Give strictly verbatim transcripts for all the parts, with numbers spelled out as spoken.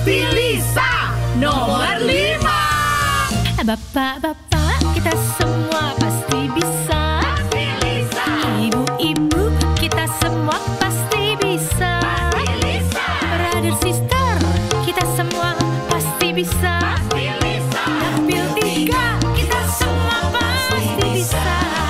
Pasti Lisa nomor lima. Bapak-bapak, kita semua pasti bisa. Pasti Lisa. Ibu-ibu, kita semua pasti bisa. Pasti Lisa. Brother sister, kita semua pasti bisa. Pasti Lisa. Dapil tiga, kita semua pasti bisa.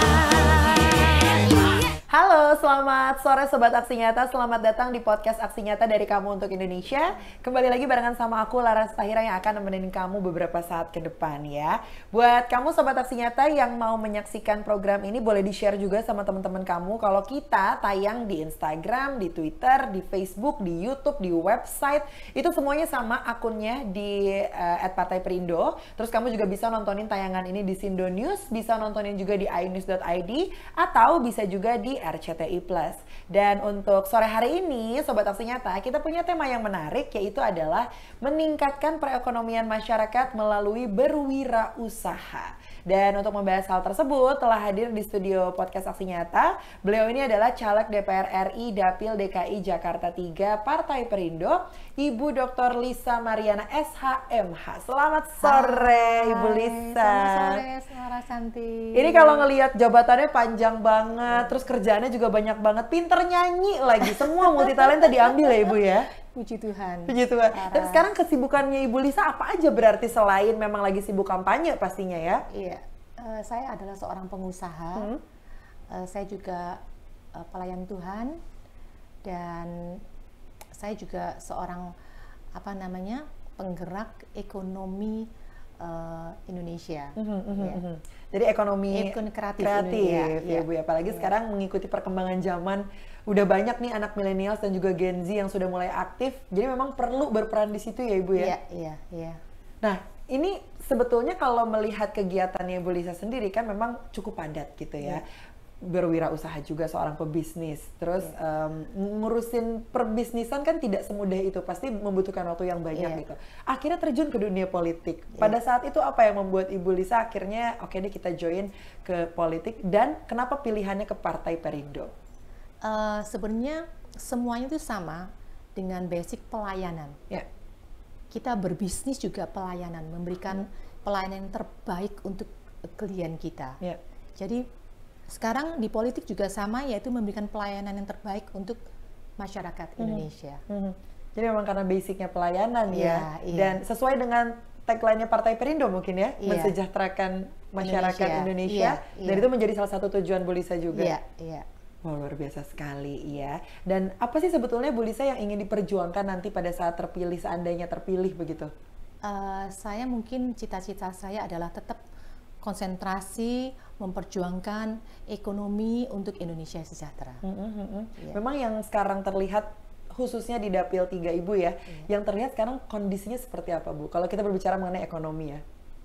Halo, selamat sore Sobat Aksi Nyata. Selamat datang di podcast Aksi Nyata dari Kamu Untuk Indonesia. Kembali lagi barengan sama aku, Laras Tahira, yang akan nemenin kamu beberapa saat ke depan ya. Buat kamu Sobat Aksi Nyata yang mau menyaksikan program ini, boleh di-share juga sama teman-teman kamu. Kalau kita tayang di Instagram, di Twitter, di Facebook, di YouTube, di website, itu semuanya sama akunnya di uh, at partai perindo. Terus kamu juga bisa nontonin tayangan ini di Sindo News, bisa nontonin juga di i news dot i d, atau bisa juga di R C T I Plus. Dan untuk sore hari ini Sobat Aksi Nyata, kita punya tema yang menarik, yaitu adalah meningkatkan perekonomian masyarakat melalui berwirausaha. Dan untuk membahas hal tersebut telah hadir di studio podcast Aksi Nyata. Beliau ini adalah Caleg D P R R I Dapil D K I Jakarta tiga Partai Perindo, Ibu Doktor Lisa Mariana S H M H. Selamat sore. Hai, Ibu Lisa. Selamat sore, Suara Santi. Ini kalau ngelihat jabatannya panjang banget, terus kerjaannya juga banyak banget, pinter nyanyi lagi, semua multitalenta diambil ya Ibu ya? Puji Tuhan. Puji Tuhan. Dan sekarang kesibukannya Ibu Lisa apa aja berarti selain memang lagi sibuk kampanye pastinya ya? Iya, uh, saya adalah seorang pengusaha, Hmm. uh, saya juga uh, pelayan Tuhan, dan saya juga seorang apa namanya penggerak ekonomi uh, Indonesia. Mhm, mhm, Ya. mhm. Jadi ekonomi Ekonomi kreatif kreatif Indonesia, ya, ya. Bu. Apalagi Ya. sekarang mengikuti perkembangan zaman, udah banyak nih anak milenial dan juga Gen Z yang sudah mulai aktif. Jadi memang perlu berperan di situ ya Ibu ya. Iya, iya, iya. Nah, ini sebetulnya kalau melihat kegiatannya Ibu Lisa sendiri kan memang cukup padat gitu ya. Berwirausaha juga, seorang pebisnis. Terus em, ngurusin perbisnisan kan tidak semudah itu, pasti membutuhkan waktu yang banyak Iya. gitu. Akhirnya terjun ke dunia politik. Pada saat itu apa yang membuat Ibu Lisa akhirnya oke deh kita join ke politik, dan kenapa pilihannya ke Partai Perindo? Uh, sebenarnya semuanya itu sama dengan basic pelayanan. Ya. Kita berbisnis juga pelayanan, memberikan pelayanan yang terbaik untuk klien kita. Ya. Jadi sekarang di politik juga sama, yaitu memberikan pelayanan yang terbaik untuk masyarakat Indonesia. Mhm. Jadi memang karena basicnya pelayanan ya, Iya, iya. dan sesuai dengan tagline-nya Partai Perindo mungkin ya, Iya. mensejahterakan masyarakat Indonesia. Indonesia, Iya, dan iya. itu menjadi salah satu tujuan Bu Lisa juga. Iya, iya. Wah, luar biasa sekali ya. Dan apa sih sebetulnya Bu Lisa yang ingin diperjuangkan nanti pada saat terpilih, seandainya terpilih begitu? Uh, saya mungkin cita-cita saya adalah tetap konsentrasi memperjuangkan ekonomi untuk Indonesia sejahtera. Mhm, mhm. Iya. Memang yang sekarang terlihat khususnya di Dapil tiga Ibu ya, yang terlihat sekarang kondisinya seperti apa Bu? Kalau kita berbicara mengenai ekonomi ya.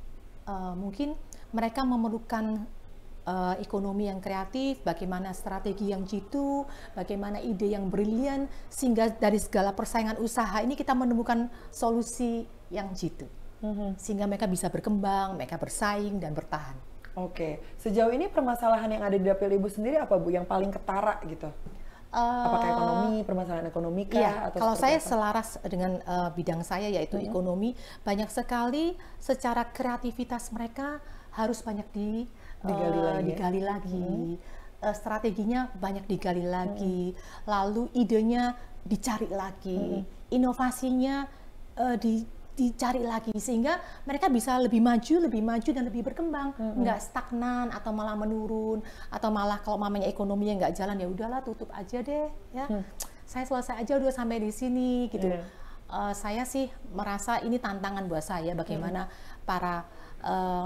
Uh, mungkin mereka memerlukan uh, ekonomi yang kreatif, bagaimana strategi yang jitu, bagaimana ide yang brilian, sehingga dari segala persaingan usaha ini kita menemukan solusi yang jitu, Mhm. sehingga mereka bisa berkembang, mereka bersaing dan bertahan. Oke, sejauh ini permasalahan yang ada di Dapil Ibu sendiri apa Bu yang paling ketara gitu? Uh, Apakah ekonomi, permasalahan ekonomi kah? Iya, atau kalau seperti saya apa? selaras dengan uh, bidang saya, yaitu Mhm. ekonomi, banyak sekali secara kreativitas mereka harus banyak di, Digali uh, lagi ya? digali lagi. Uh, strateginya banyak digali lagi, Mhm. lalu idenya dicari lagi, inovasinya uh, di dicari lagi, sehingga mereka bisa lebih maju, lebih maju dan lebih berkembang, nggak stagnan atau malah menurun, atau malah kalau mamanya ekonominya nggak jalan, ya udahlah tutup aja deh, ya saya selesai aja udah sampai di sini gitu. Iya. Uh, saya sih merasa ini tantangan buat saya, bagaimana para uh,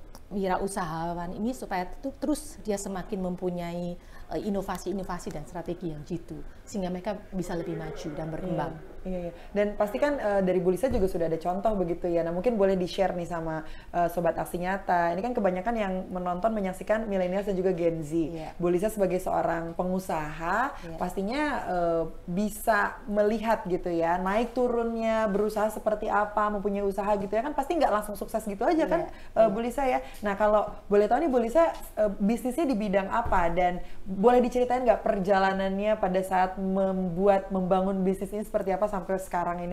wirausahawan ini supaya tu- terus dia semakin mempunyai uh, inovasi-inovasi dan strategi yang jitu, sehingga mereka bisa lebih maju dan berkembang. Iya, iya. Dan pasti kan uh, dari Bu Lisa juga sudah ada contoh begitu ya. Nah mungkin boleh di-share nih sama uh, Sobat Aksi Nyata. Ini kan kebanyakan yang menonton, menyaksikan milenial dan juga Gen Z. Iya. Bu Lisa sebagai seorang pengusaha, Iya. pastinya uh, bisa melihat gitu ya, naik turunnya, berusaha seperti apa, mempunyai usaha gitu ya. Kan pasti nggak langsung sukses gitu aja kan, uh, Iya, Bu Lisa ya. Nah kalau boleh tahu nih Bu Lisa, uh, bisnisnya di bidang apa? Dan boleh diceritain nggak perjalanannya pada saat membuat, membangun bisnis ini seperti apa sampai sekarang ini?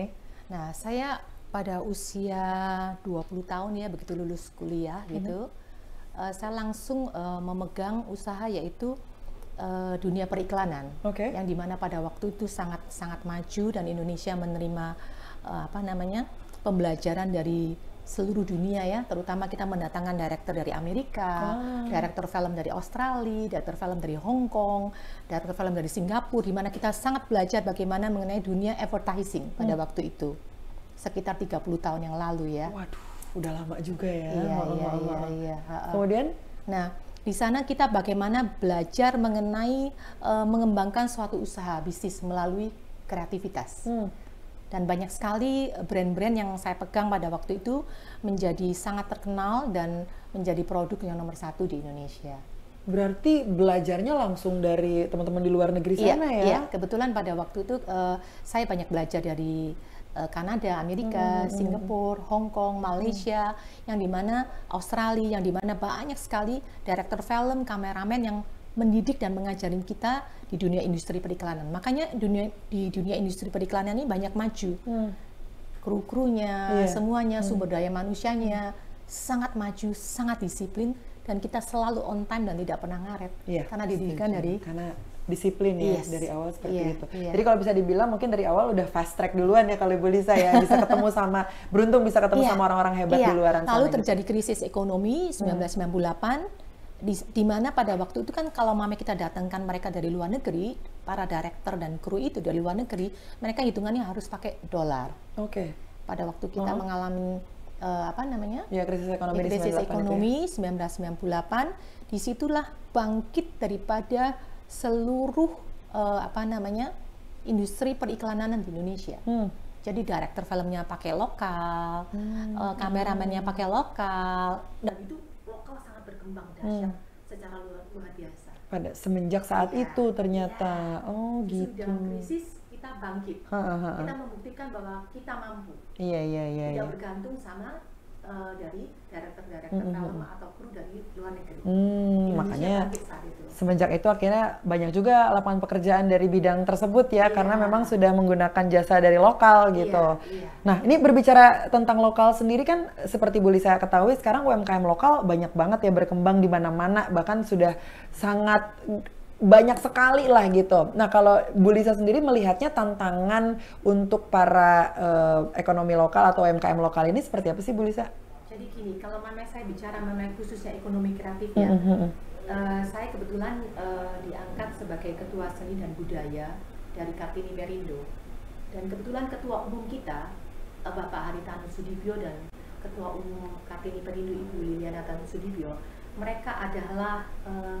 Nah, saya pada usia dua puluh tahun ya, begitu lulus kuliah gitu, uh, saya langsung uh, memegang usaha yaitu uh, dunia periklanan, Oke. yang dimana pada waktu itu sangat sangat maju dan Indonesia menerima uh, apa namanya pembelajaran dari seluruh dunia ya, terutama kita mendatangkan director dari Amerika, Ah. director film dari Australia, director film dari Hong Kong, director film dari Singapura, di mana kita sangat belajar bagaimana mengenai dunia advertising pada Hmm. waktu itu, sekitar tiga puluh tahun yang lalu ya. Waduh, udah lama juga ya. Iya, Oh, iya, oh, iya, oh. iya. Ha-ha. Kemudian? Nah, di sana kita bagaimana belajar mengenai uh, mengembangkan suatu usaha bisnis melalui kreativitas. Hmm. Dan banyak sekali brand-brand yang saya pegang pada waktu itu menjadi sangat terkenal dan menjadi produk yang nomor satu di Indonesia. Berarti belajarnya langsung dari teman-teman di luar negeri Iya, sana ya? iya. Kebetulan pada waktu itu uh, saya banyak belajar dari uh, Kanada, Amerika, Hmm, Singapura, Hong Kong, Malaysia, yang dimana Australia, yang dimana banyak sekali director film, kameramen yang mendidik dan mengajarin kita di dunia industri periklanan. Makanya dunia di dunia industri periklanan ini banyak maju. Hmm. Kru-krunya, Iya. semuanya, sumber daya manusianya sangat maju, sangat disiplin, dan kita selalu on time dan tidak pernah ngaret. Iya, Karena dididikan setuju. dari karena disiplin ya Yes. dari awal seperti Iya, itu. iya. Jadi kalau bisa dibilang mungkin dari awal udah fast track duluan ya kalau Ibu Lisa ya, bisa ketemu sama beruntung bisa ketemu Iya, sama orang-orang hebat iya. di luaran Lalu sana. terjadi krisis ekonomi seribu sembilan ratus sembilan puluh delapan, di, di mana pada waktu itu kan kalau mama kita datangkan mereka dari luar negeri, para director dan kru itu dari luar negeri, mereka hitungannya harus pakai dolar. Oke. Pada waktu kita Oh. mengalami eh, apa namanya? Ya krisis ekonomi di krisis sembilan puluh delapan itu ya. ekonomi seribu sembilan ratus sembilan puluh delapan, disitulah bangkit daripada seluruh eh, apa namanya industri periklanan di Indonesia. Hmm. Jadi director filmnya pakai lokal, Hmm. eh, kameramennya pakai lokal, dan itu lokal sangat berkembang dahsyat Hmm. secara luar, luar biasa. Pada semenjak saat Iya, itu ternyata. iya. Oh Justru gitu. dalam krisis kita bangkit, Ha, ha, ha. kita membuktikan bahwa kita mampu. Iya iya iya. Tidak iya. bergantung sama uh, dari director-director Mm, mm, film mm. atau kru dari luar negeri. Hmm, Indonesia makanya bangkit saat itu. semenjak itu akhirnya banyak juga lapangan pekerjaan dari bidang tersebut ya, Iya. karena memang sudah menggunakan jasa dari lokal gitu. Iya, iya. Nah, ini berbicara tentang lokal sendiri kan, seperti Bu Lisa ketahui sekarang U M K M lokal banyak banget ya berkembang di mana-mana, bahkan sudah sangat banyak sekali lah gitu. Nah, kalau Bu Lisa sendiri melihatnya tantangan untuk para eh, ekonomi lokal atau U M K M lokal ini seperti apa sih Bu Lisa? Jadi gini, kalau mana saya bicara mengenai khususnya ekonomi kreatif ya, Mhm. uh, saya kebetulan uh, diangkat sebagai ketua seni dan budaya dari Kartini Perindo, dan kebetulan ketua umum kita uh, Bapak Haritanu Sudibyo dan ketua umum Kartini Perindo Ibu Liliana Tanu Sudibyo, mereka adalah uh,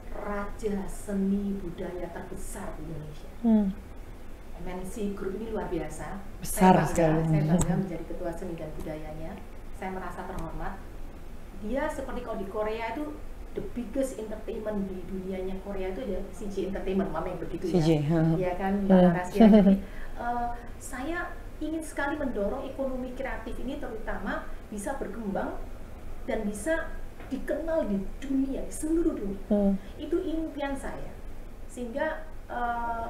raja seni budaya terbesar di Indonesia. Hmm. M N C Group ini luar biasa. Besar saya bangga, sekali. Saya bangga menjadi ketua seni dan budayanya. Saya merasa terhormat. Dia seperti kalau di Korea itu the biggest entertainment di dunianya Korea itu ya C J Entertainment, mama yang begitu C J, ya. ha. Iya kan, Hmm. Mbak Rasya. Jadi eh, saya ingin sekali mendorong ekonomi kreatif ini terutama bisa berkembang dan bisa dikenal di dunia, di seluruh dunia. Hmm. Itu impian saya, sehingga uh,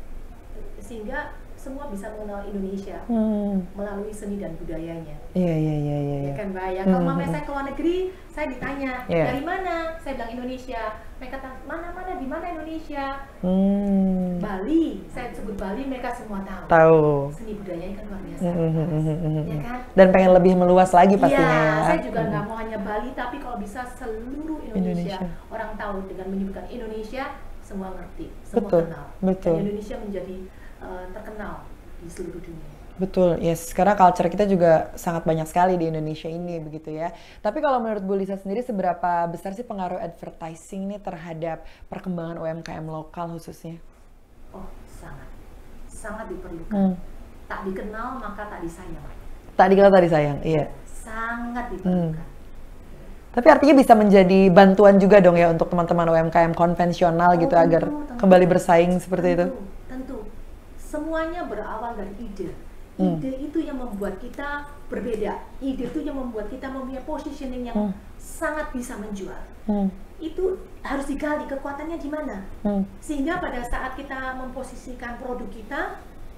sehingga semua bisa mengenal Indonesia Hmm. melalui seni dan budayanya. Iya iya iya iya. Ya iya. kan Mbak, ya kalau Hmm. mama saya ke luar negeri, saya ditanya Iya. dari mana, saya bilang Indonesia. Mereka kata mana mana di mana Indonesia, Hmm. Bali. Saya sebut Bali, mereka semua tahu. Tahu. Seni budayanya kan luar biasa, Hmm, hmm, hmm, hmm, hmm, ya kan? Dan pengen lebih meluas lagi pastinya Iya, ya. saya juga Hmm. nggak mau hanya Bali, tapi kalau bisa seluruh Indonesia, Indonesia. orang tahu dengan menyebutkan Indonesia, semua ngerti, semua Betul, kenal. betul. Dan Indonesia menjadi uh, terkenal di seluruh dunia. Betul, yes. Karena culture kita juga sangat banyak sekali di Indonesia ini, begitu ya. Tapi kalau menurut Bu Lisa sendiri, seberapa besar sih pengaruh advertising ini terhadap perkembangan U M K M lokal khususnya? Oh, sangat, sangat diperlukan. Hmm. Tak dikenal maka tak disayang. Tak dikenal tadi sayang, iya. Sangat diperlukan. Tapi artinya bisa menjadi bantuan juga dong ya untuk teman-teman U M K M konvensional Oh, gitu tentu, agar tentu. kembali bersaing seperti itu. Tentu, tentu. Semuanya berawal dari ide. Hmm. Ide itu yang membuat kita berbeda. Ide itu yang membuat kita mempunyai positioning yang Hmm. sangat bisa menjual. Hmm. Itu harus digali kekuatannya di mana. Hmm. Sehingga pada saat kita memposisikan produk kita,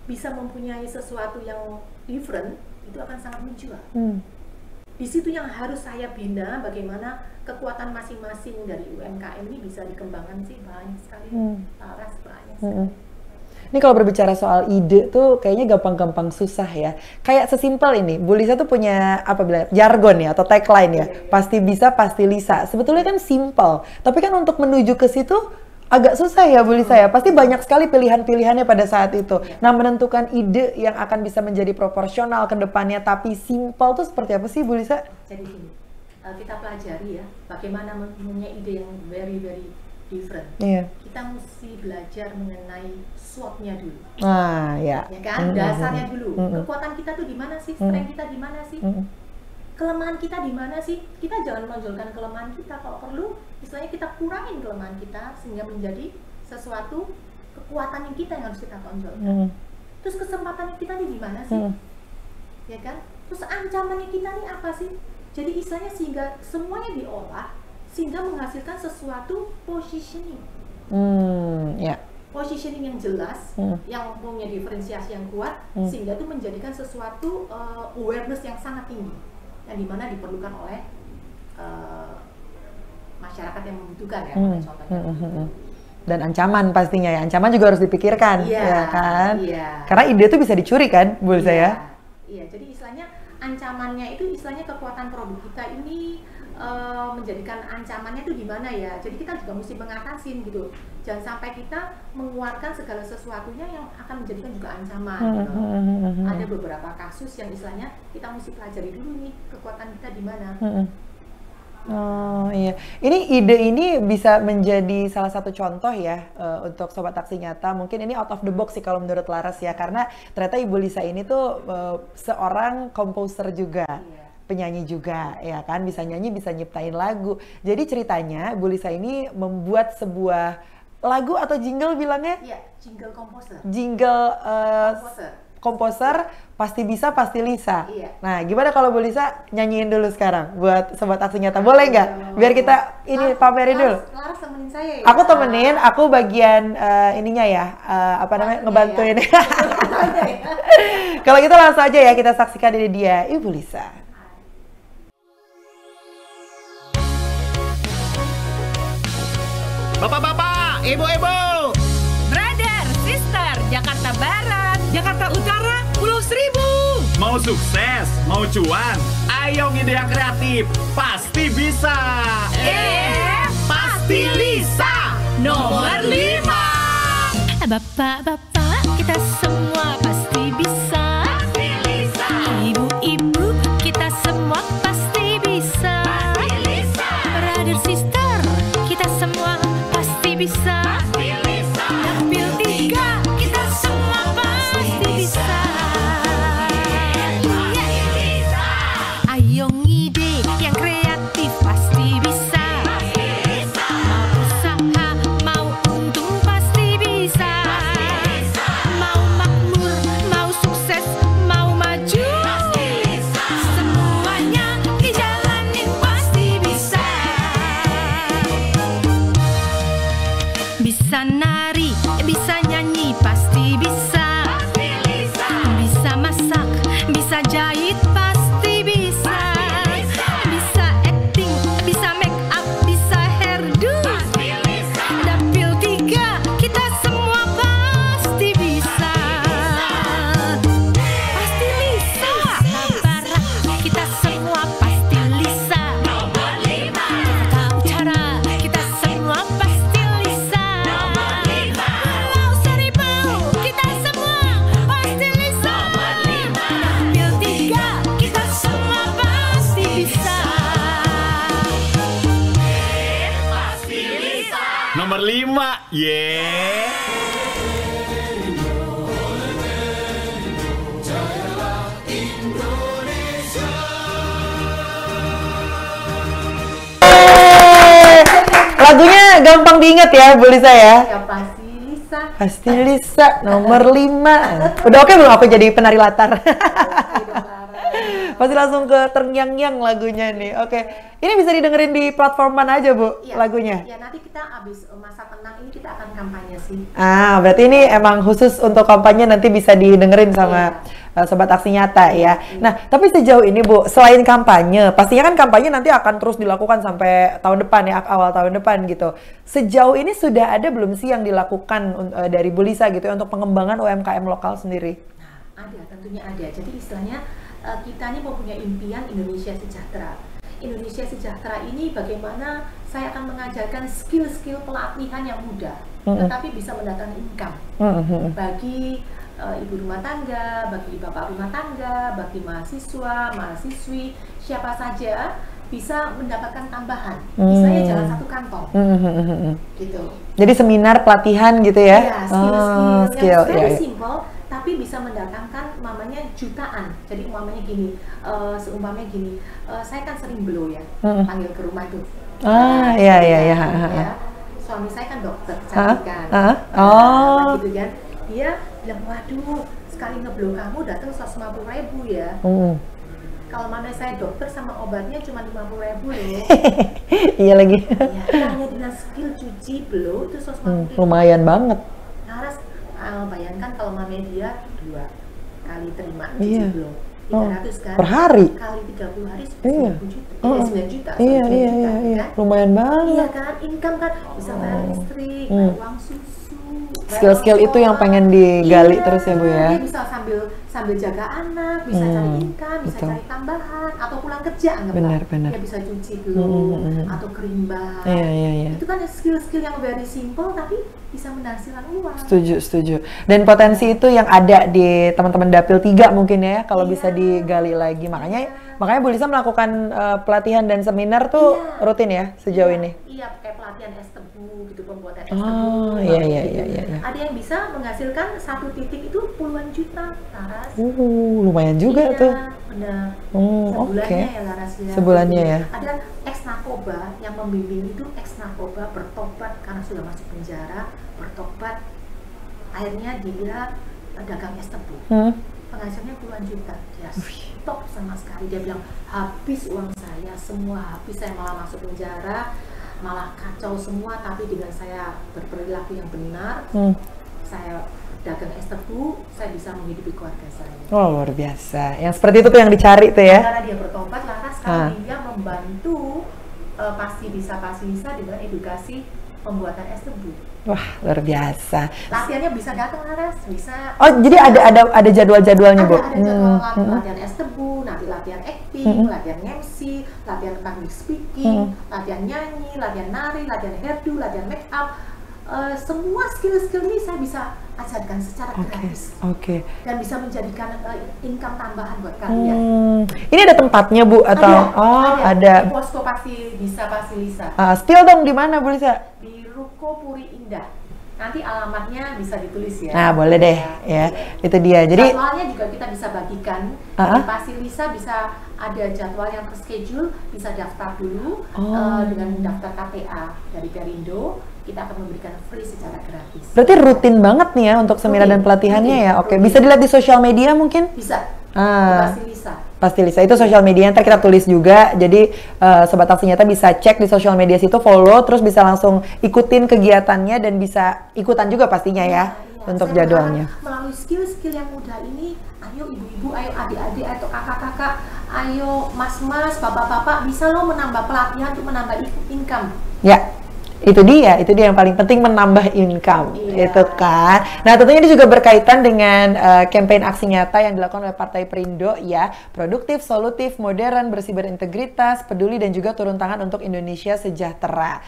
bisa mempunyai sesuatu yang different, itu akan sangat menjual. Hmm. Di situ yang harus saya bina, bagaimana kekuatan masing-masing dari U M K M ini bisa dikembangkan sih, banyak sekali. Hmm. Laras banyak Hmm. sekali. Ini kalau berbicara soal ide tuh kayaknya gampang-gampang susah ya. Kayak sesimpel ini, Bu Lisa tuh punya apa bilang jargon ya atau tagline ya. Pasti bisa, pasti Lisa. Sebetulnya kan simple, tapi kan untuk menuju ke situ agak susah ya Bu Lisa ya. Pasti banyak sekali pilihan-pilihannya pada saat itu. Nah, menentukan ide yang akan bisa menjadi proporsional ke depannya tapi simple tuh seperti apa sih Bu Lisa? Jadi gini, uh, kita pelajari ya, bagaimana mempunyai ide yang very very different. Iya. Kita mesti belajar mengenai SWOT-nya dulu. Ah, ya. Ya kan, Mm-mm. dasarnya dulu. Mm-mm. Kekuatan kita tuh di mana sih? Strength kita di mana sih? Mm-mm. Kelemahan kita di mana sih? Kita jangan menonjolkan kelemahan kita. Kalau perlu, istilahnya kita kurangin kelemahan kita sehingga menjadi sesuatu kekuatan yang kita yang harus kita tonjolkan. Mm. Terus kesempatannya kita nih di mana sih? Mm. Ya kan? Terus ancamannya kita nih apa sih? Jadi istilahnya sehingga semuanya diolah sehingga menghasilkan sesuatu positioning. Hmm, ya. Positioning yang jelas, Hmm. yang punya diferensiasi yang kuat, Hmm. sehingga itu menjadikan sesuatu uh, awareness yang sangat tinggi, yang dimana diperlukan oleh uh, masyarakat yang membutuhkan ya, Hmm. contohnya. Hmm, hmm, hmm. Dan ancaman pastinya ya, ancaman juga harus dipikirkan, Iya, ya kan? iya. Karena ide itu bisa dicuri kan, Bu Lisa ya? Iya, jadi istilahnya ancamannya itu istilahnya kekuatan produk kita ini uh, menjadikan ancamannya itu di mana ya. Jadi kita juga mesti mengatasin gitu. Jangan sampai kita menguatkan segala sesuatunya yang akan menjadikan juga ancaman. Hmm, Gitu. hmm, hmm, hmm, hmm. Ada beberapa kasus yang istilahnya kita mesti pelajari dulu nih kekuatan kita di mana. Hmm. Oh iya, ini ide ini bisa menjadi salah satu contoh ya uh, untuk Sobat Aksi Nyata. Mungkin ini out of the box sih kalau menurut Laras ya, karena ternyata Ibu Lisa ini tuh uh, seorang komposer juga, Iya. penyanyi juga, ya kan, bisa nyanyi, bisa nyiptain lagu. Jadi ceritanya Ibu Lisa ini membuat sebuah lagu atau jingle bilangnya? Iya, jingle komposer. Jingle uh, Komposer. komposer pasti bisa pasti Lisa. Iya. Nah, gimana kalau Bu Lisa nyanyiin dulu sekarang buat Sobat Aksi Nyata? Boleh nggak? Biar kita ini pamerin dulu. Laras, Laras temenin saya ya. Aku temenin, aku bagian uh, ininya ya, uh, apa namanya, ngebantuin. Ya. Kalau gitu langsung aja ya kita saksikan ini dia, Ibu Lisa. Bapak-bapak, ibu-ibu, Brother, sister, Jakarta Barat, Jakarta Utara, Pulau Seribu. mau sukses, mau cuan, ayo ngide yang kreatif, pasti bisa. Eh, pasti Lisa, nomor lima. Bapak-bapak, kita semua pasti bisa. Pasti Lisa, Ibu-ibu, kita semua pasti bisa. pasti Lisa, Brother, sister, kita semua pasti bisa. pasti Lisa, Dapil tiga, kita semua pasti bisa. pasti Lisa, Ayo ngide yang kreatif pasti bisa. Mau usaha, mau untung pasti bisa. Mau makmur, mau sukses, mau maju, semuanya dijalanin pasti bisa. Bisa nari, bisa nyanyi pasti bisa. Bisa masak, bisa jahit pasti bisa. Bisa acting, bisa make up, bisa hairdo. Dapil tiga, kita semua pasti bisa. Pasti Lisa. Barat, kita semua pasti Lisa. Jakarta Utara, kita semua pasti Lisa. Pulau Seribu, kita semua pasti Lisa. Dapil tiga, kita semua pasti bisa. nomor lima, yeah. Lagunya gampang diingat ya, Bu Lisa ya. Ya pasti Lisa. Pasti Lisa, nomor lima. Udah oke belum aku jadi penari latar? Pasti langsung ke terngiang-ngiang lagunya nih. Oke, ini bisa didengerin di platform mana aja Bu Iya, lagunya? Ya nanti kita habis uh, masa tenang ini kita akan kampanye sih. Ah, berarti ini emang khusus untuk kampanye, nanti bisa didengerin sama uh, Sobat Aksi Nyata ya. Nah, tapi sejauh ini Bu, selain kampanye, pastinya kan kampanye nanti akan terus dilakukan sampai tahun depan ya, awal tahun depan gitu. Sejauh ini sudah ada belum sih yang dilakukan uh, dari Bu Lisa gitu ya untuk pengembangan U M K M lokal sendiri? Nah, ada, tentunya ada. Jadi istilahnya uh, kita ini mempunyai impian Indonesia sejahtera. Indonesia sejahtera ini bagaimana saya akan mengajarkan skill-skill pelatihan yang mudah, mm-hmm. tetapi bisa mendatangkan income mm-hmm. bagi uh, ibu rumah tangga, bagi bapak rumah tangga, bagi mahasiswa, mahasiswi, siapa saja bisa mendapatkan tambahan. Mm-hmm. Misalnya jalan satu kantong, mm-hmm. gitu. Jadi seminar pelatihan gitu ya? Iya, skill-skill oh, skill, yang very yeah, yeah. simple, tapi bisa mendatangkan mamanya jutaan. Jadi umpamanya gini, uh, seumpamanya gini, uh, saya kan sering blow ya, hmm. panggil ke rumah itu. Ah, iya iya iya. Ya. Suami saya kan dokter kecantikan. Ah, ah, oh. Nah, gitu kan. Dia bilang, waduh, sekali ngeblow kamu datang seratus lima puluh ribu ya. Hmm. Kalau mama saya dokter sama obatnya cuma lima puluh ribu loh. Iya lagi. Ya, hanya dengan skill cuci blow itu seratus lima puluh ribu. Hmm, lumayan banget. Harus uh, bayangkan kalau mama dia dua kali terima cuci iya. blow. tiga ratus kan? Per hari? Kali tiga puluh hari iya. sembilan juta. Oh. Eh, sembilan juta. Iya, sembilan iya, juta, iya, iya. Kan? Lumayan banget. Iya kan? Income kan bisa bayar listrik, hmm. bayar uang susu. Skill-skill itu yang pengen digali iya, terus ya Bu ya? Dia bisa sambil sambil jaga anak, bisa hmm. cari income, bisa Betul. cari tambahan, atau pulang kerja anggaplah. Benar, benar. Dia bisa cuci dulu, hmm. atau kerimban. Iya, iya, iya. Itu kan skill-skill yang very simple tapi bisa menghasilkan uang. Setuju, setuju. Dan potensi itu yang ada di teman-teman Dapil tiga mungkin ya, kalau iya. bisa digali lagi. Makanya iya. makanya Bu Lisa melakukan uh, pelatihan dan seminar tuh iya. rutin ya sejauh iya. ini? Iya, kayak pelatihan es tebu gitu, pembuatan es oh, tebu. Oh iya, iya, iya, iya, iya. Ada yang bisa menghasilkan satu titik itu puluhan juta, Laras. Uh, lumayan juga iya, tuh. Benar. Hmm, Sebulannya okay. ya Laras ya. Sebulannya ya. Ada ex narkoba yang membimbing itu ex narkoba bertobat karena sudah masuk penjara, bertobat. Akhirnya dia dagang es tebu. Hmm. Penghasilannya puluhan juta. Dia stop sama sekali. Dia bilang habis uang saya, semua habis, saya malah masuk penjara, malah kacau semua. Tapi dengan saya berperilaku yang benar, hmm. saya dagang es tebu, saya bisa menghidupi keluarga saya. Oh luar biasa. Yang seperti itu tuh yang dicari tuh ya? Karena dia bertobat, lantas sekarang ah. dia membantu uh, pasti bisa pasti bisa dengan edukasi pembuatan es tebu. Wah luar biasa. Latihannya bisa datang Laras, bisa. Oh jadi ada ada ada jadwal-jadwalnya Bu? Ada jadwal hmm. latihan es tebu, nanti latihan acting, hmm. latihan M C, latihan public speaking, hmm. latihan nyanyi, latihan nari, latihan hairdo, latihan make up. Uh, semua skill-skill ini saya bisa ajarkan secara okay. gratis. Oke. Okay. Dan bisa menjadikan uh, income tambahan buat kalian. Hmm. Ini ada tempatnya Bu atau? Ada, oh ada. ada. Di Posko Pasti Bisa Pasti Lisa. Uh, spill dong di mana Bu Lisa? Di Ruko Puri Indah. Nanti alamatnya bisa ditulis ya. Nah boleh deh ya, ya. Itu dia. Jadi jadwalnya juga kita bisa bagikan. Uh-huh. Di Pasti Lisa bisa ada jadwal yang terschedule, bisa daftar dulu oh. uh, dengan daftar K T A dari Perindo. Kita akan memberikan free secara gratis. Berarti rutin banget nih ya untuk seminar dan pelatihannya rutin, ya. Oke, rutin. Bisa dilihat di sosial media mungkin? Bisa. Ah. Pasti Lisa. Pasti Lisa. Itu sosial media, ntar kita tulis juga. Jadi uh, Sobat Aksi Nyata bisa cek di sosial media situ, follow, terus bisa langsung ikutin kegiatannya dan bisa ikutan juga pastinya ya, ya, ya. untuk Saya jadwalnya. Melalui skill-skill yang mudah ini, ayo ibu-ibu, ayo adik-adik, atau kakak-kakak, ayo mas-mas, bapak-bapak, bisa lo menambah pelatihan untuk menambah income. Ya. Itu dia, itu dia yang paling penting, menambah income, iya. itu kan. Nah tentunya ini juga berkaitan dengan uh, campaign aksi nyata yang dilakukan oleh Partai Perindo ya, produktif, solutif, modern, bersih berintegritas, peduli dan juga turun tangan untuk Indonesia sejahtera.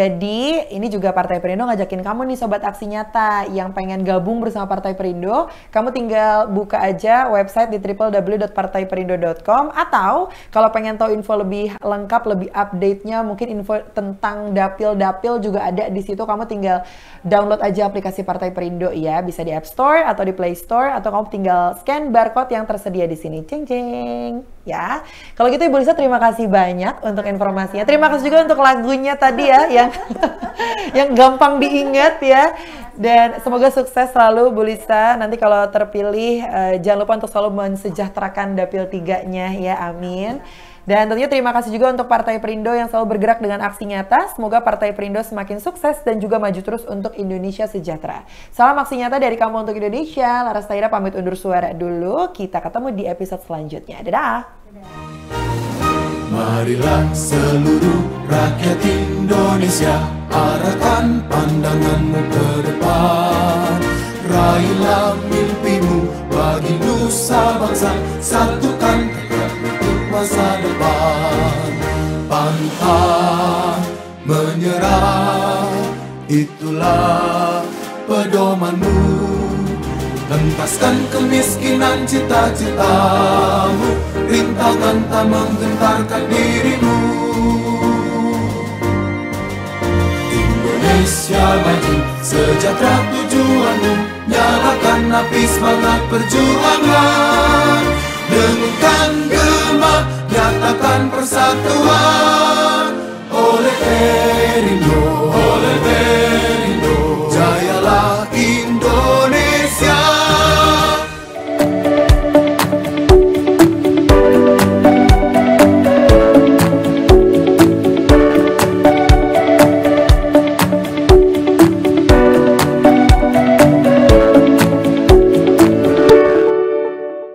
Jadi ini juga Partai Perindo ngajakin kamu nih Sobat Aksi Nyata yang pengen gabung bersama Partai Perindo, kamu tinggal buka aja website di w w w dot partai perindo dot com, atau kalau pengen tahu info lebih lengkap, lebih update-nya, mungkin info tentang dapil-dapil juga ada di situ. Kamu tinggal download aja aplikasi Partai Perindo ya, bisa di App Store atau di Play Store, atau kamu tinggal scan barcode yang tersedia di sini. Ceng ceng ya. Kalau gitu Ibu Lisa terima kasih banyak untuk informasinya. Terima kasih juga untuk lagunya tadi ya yang yang gampang diingat ya. Dan semoga sukses selalu Bu Lisa. Nanti kalau terpilih uh, jangan lupa untuk selalu mensejahterakan Dapil tiga-nya ya, amin. Dan tentunya terima kasih juga untuk Partai Perindo yang selalu bergerak dengan aksi nyata. Semoga Partai Perindo semakin sukses dan juga maju terus untuk Indonesia sejahtera. Salam aksi nyata dari Kamu untuk Indonesia. Laras Tahira pamit undur suara dulu. Kita ketemu di episode selanjutnya. Dadah. Marilah seluruh rakyat Indonesia, arahkan pandanganmu ke depan. Raihlah mimpimu bagi nusa bangsa, satukan tekad untuk masa depan. Pantang menyerah, itulah pedomanmu. Hentaskan kemiskinan cita-citamu, rintangan tak menggentarkan dirimu. Indonesia maju, sejahtera tujuanmu, nyalakan api semangat perjuangan. Dengungkan gema, nyatakan persatuan oleh Perindo.